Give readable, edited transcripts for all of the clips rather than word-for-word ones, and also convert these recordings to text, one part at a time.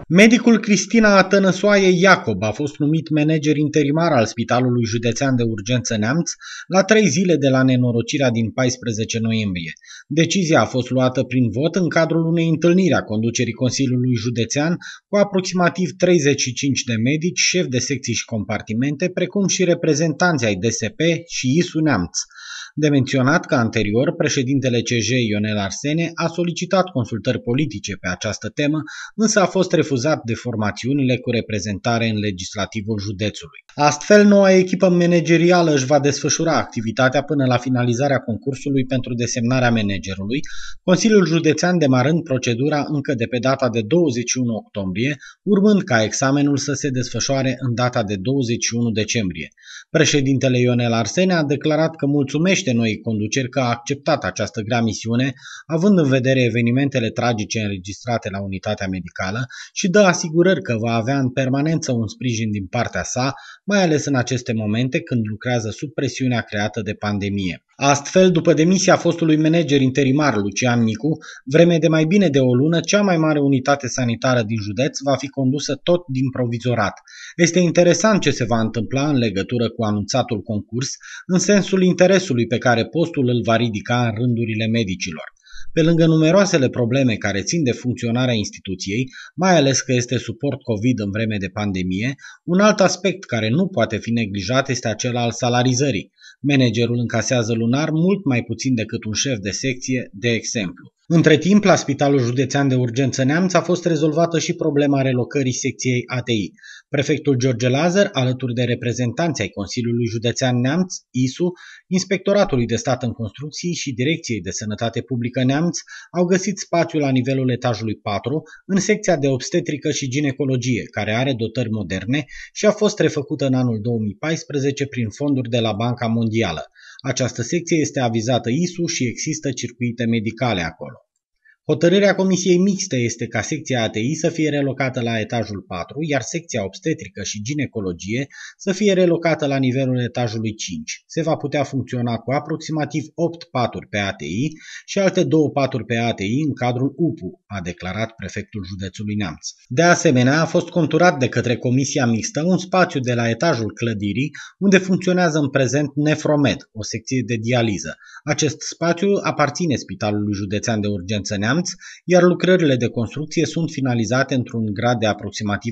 Medicul Cristina Tănăsoaie Iacob a fost numit manager interimar al Spitalului Județean de Urgență Neamț la 3 zile de la nenorocirea din 14 noiembrie. Decizia a fost luată prin vot în cadrul unei întâlniri a conducerii Consiliului Județean cu aproximativ 35 de medici, șefi de secții și compartimente, precum și reprezentanți ai DSP și ISU Neamț. De menționat că anterior, președintele CJ Ionel Arsene a solicitat consultări politice pe această temă, însă a fost refuzat de formațiunile cu reprezentare în legislativul județului. Astfel, noua echipă managerială își va desfășura activitatea până la finalizarea concursului pentru desemnarea managerului, Consiliul Județean demarând procedura încă de pe data de 21 octombrie, urmând ca examenul să se desfășoare în data de 21 decembrie. Președintele Ionel Arsene a declarat că mulțumește noii conduceri că a acceptat această grea misiune, având în vedere evenimentele tragice înregistrate la unitatea medicală și dă asigurări că va avea în permanență un sprijin din partea sa, mai ales în aceste momente când lucrează sub presiunea creată de pandemie. Astfel, după demisia fostului manager interimar Lucian Micu, vreme de mai bine de o lună, cea mai mare unitate sanitară din județ va fi condusă tot din provizorat. Este interesant ce se va întâmpla în legătură cu anunțatul concurs, în sensul interesului pe care postul îl va ridica în rândurile medicilor. Pe lângă numeroasele probleme care țin de funcționarea instituției, mai ales că este suport COVID în vreme de pandemie, un alt aspect care nu poate fi neglijat este acela al salarizării. Managerul încasează lunar mult mai puțin decât un șef de secție, de exemplu. Între timp, la Spitalul Județean de Urgență Neamț a fost rezolvată și problema relocării secției ATI. Prefectul George Lazar, alături de reprezentanții ai Consiliului Județean Neamț, ISU, Inspectoratului de Stat în Construcții și Direcției de Sănătate Publică Neamț, au găsit spațiu la nivelul etajului 4, în secția de obstetrică și ginecologie, care are dotări moderne și a fost refăcută în anul 2014 prin fonduri de la Banca Mondială. Această secție este avizată ISU și există circuite medicale acolo. Hotărârea Comisiei Mixte este ca secția ATI să fie relocată la etajul 4, iar secția obstetrică și ginecologie să fie relocată la nivelul etajului 5. Se va putea funcționa cu aproximativ 8 paturi pe ATI și alte 2 paturi pe ATI în cadrul UPU, a declarat prefectul județului Neamț. De asemenea, a fost conturat de către Comisia Mixtă un spațiu de la etajul clădirii, unde funcționează în prezent Nefromed, o secție de dializă. Acest spațiu aparține Spitalului Județean de Urgență Neamț, iar lucrările de construcție sunt finalizate într-un grad de aproximativ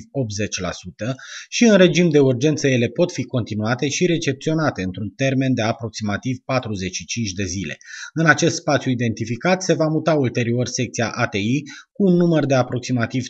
80% și în regim de urgență ele pot fi continuate și recepționate într-un termen de aproximativ 45 de zile. În acest spațiu identificat se va muta ulterior secția ATI cu un număr de aproximativ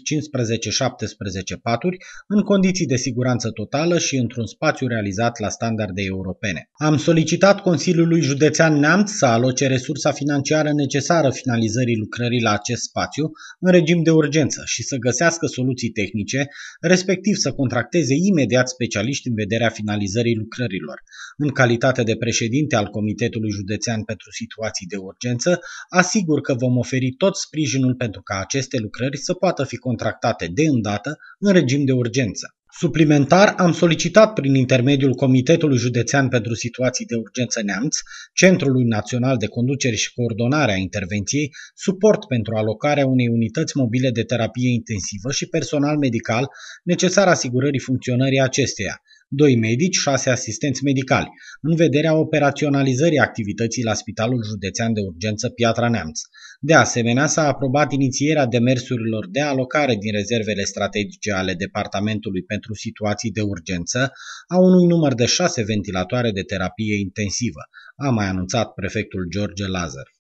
15-17 paturi, în condiții de siguranță totală și într-un spațiu realizat la standarde europene. Am solicitat Consiliului Județean Neamț să aloce resursa financiară necesară finalizării lucrării la acest spațiu în regim de urgență și să găsească soluții tehnice, respectiv să contracteze imediat specialiști în vederea finalizării lucrărilor. În calitate de președinte al Comitetului Județean pentru Situații de Urgență, asigur că vom oferi tot sprijinul pentru ca aceste lucrări să poată fi contractate de îndată în regim de urgență. Suplimentar, am solicitat prin intermediul Comitetului Județean pentru Situații de Urgență Neamț, Centrului Național de Conducere și Coordonare a Intervenției, suport pentru alocarea unei unități mobile de terapie intensivă și personal medical necesar asigurării funcționării acesteia, 2 medici, 6 asistenți medicali, în vederea operaționalizării activității la Spitalul Județean de Urgență Piatra Neamț. De asemenea, s-a aprobat inițierea demersurilor de alocare din rezervele strategice ale Departamentului pentru Situații de Urgență a unui număr de 6 ventilatoare de terapie intensivă, a mai anunțat prefectul George Lazar.